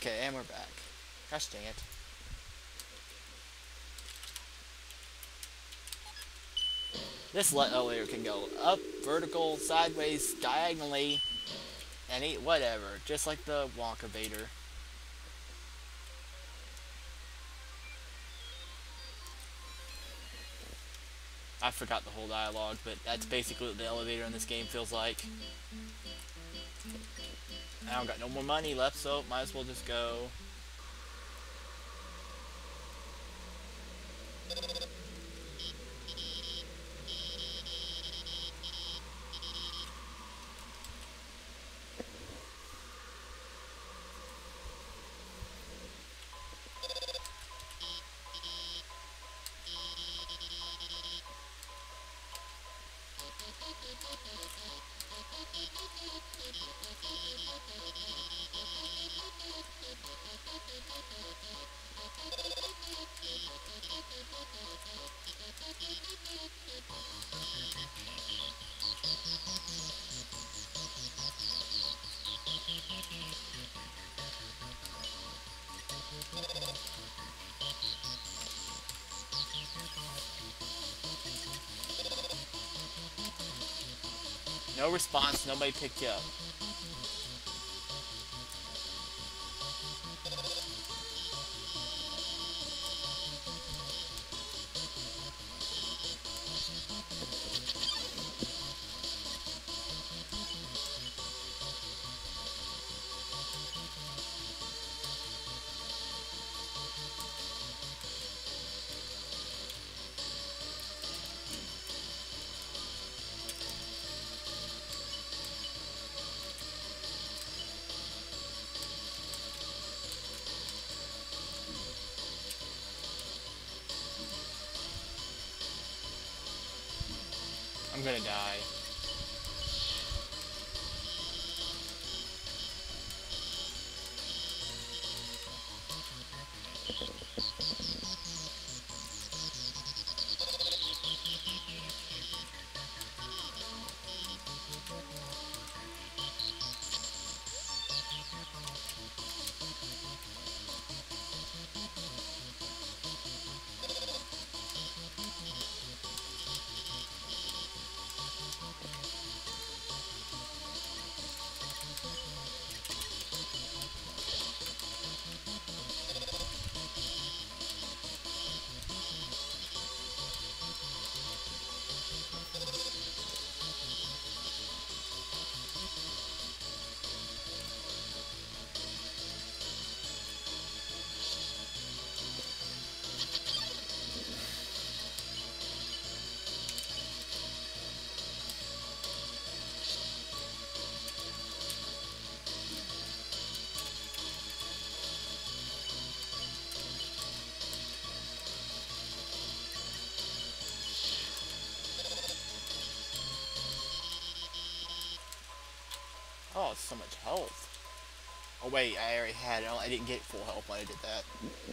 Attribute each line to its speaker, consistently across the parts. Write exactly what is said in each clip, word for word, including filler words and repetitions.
Speaker 1: Okay, and we're back. Gosh dang it. This elevator can go up, vertical, sideways, diagonally, any whatever. Just like the Wonka Vader. I forgot the whole dialogue, but that's basically what the elevator in this game feels like. I don't got no more money left, so might as well just go. No response, nobody picked you up. I'm gonna die. Oh, so much health. Oh wait, I already had it. I didn't get full health when I did that.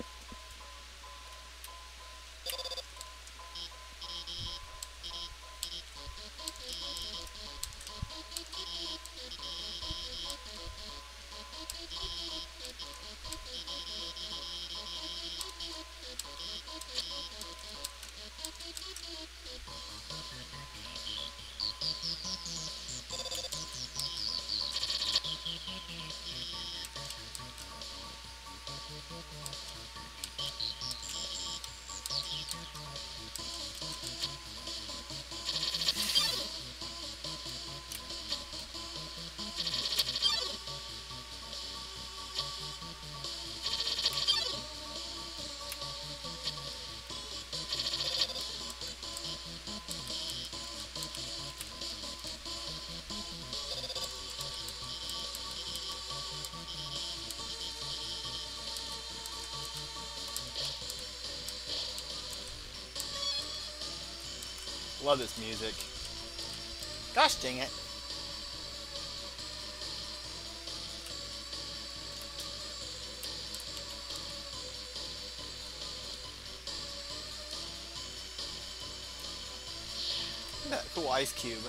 Speaker 1: Love this music. Gosh dang it. Look at that cool ice cube.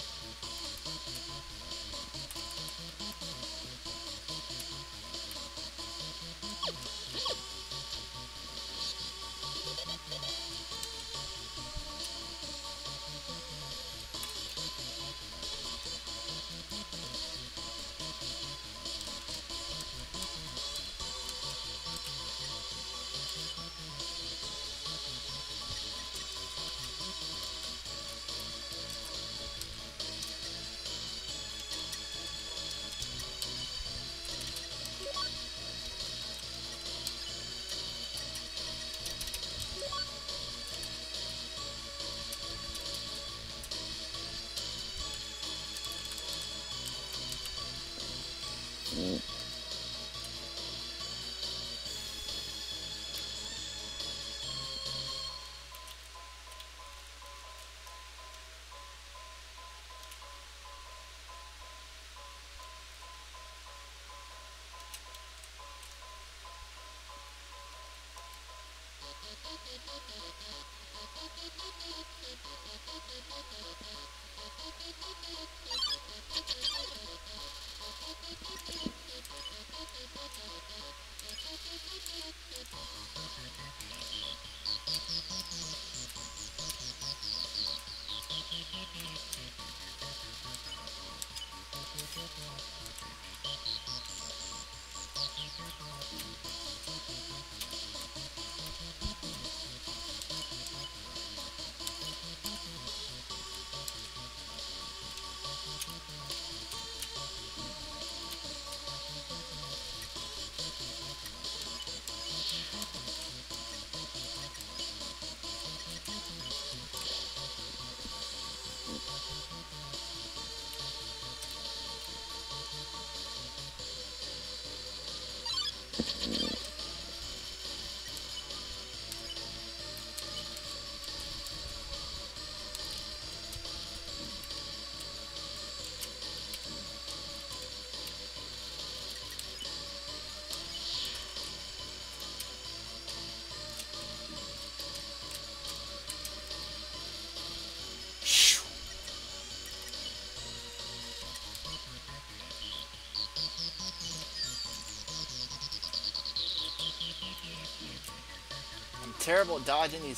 Speaker 1: I'm terrible at dodging these.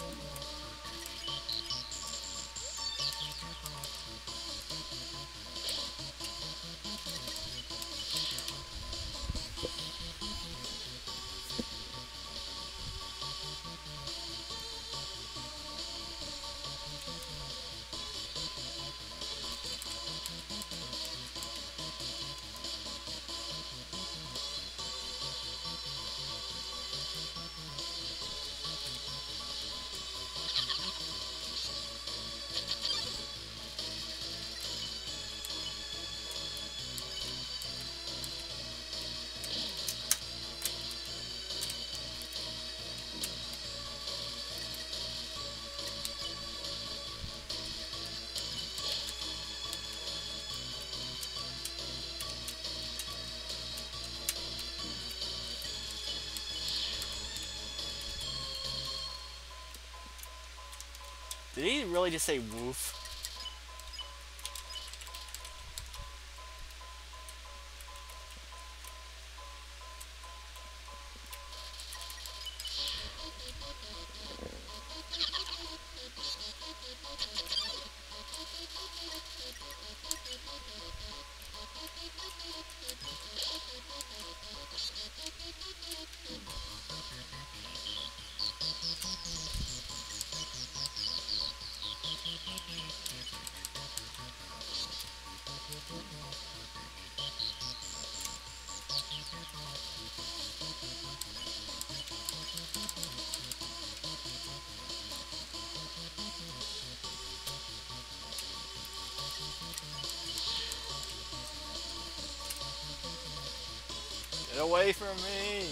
Speaker 1: Did he really just say woof? Get away from me!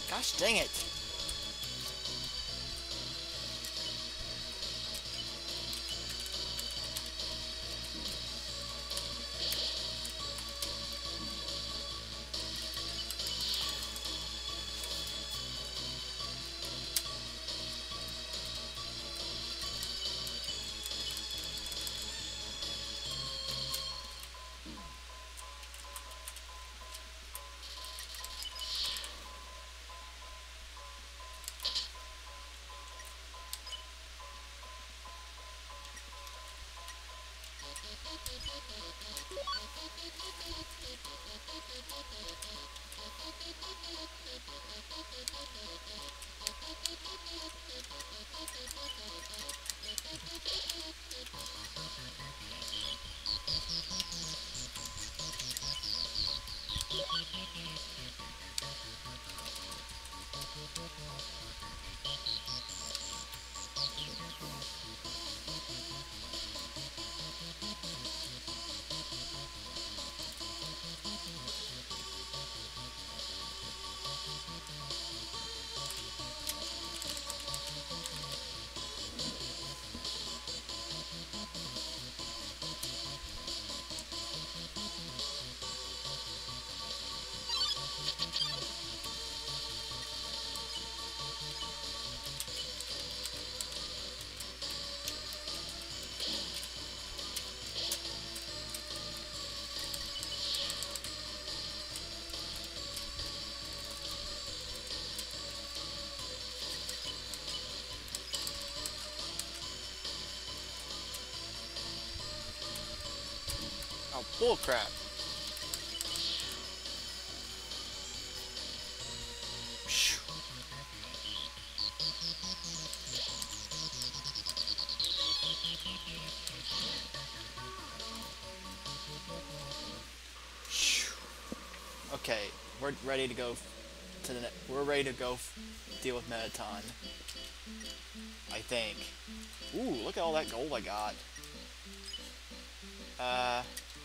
Speaker 1: Gosh dang it. Oh, bullcrap. Okay, we're ready to go to the. Ne we're ready to go f deal with Mettaton. I think. Ooh, look at all that gold I got. Uh.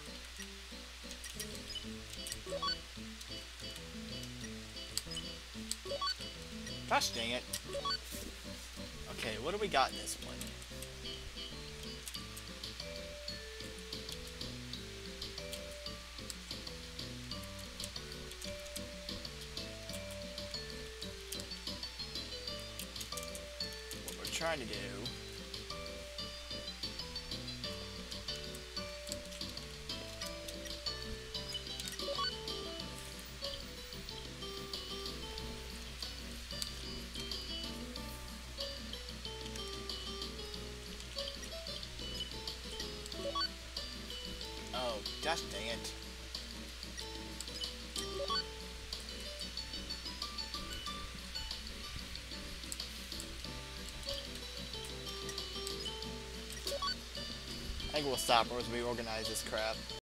Speaker 1: Gosh dang it. Okay, what do we got in this one? What we're trying to do. Oh, gosh dang it. I think we'll stop or as we organize this crap.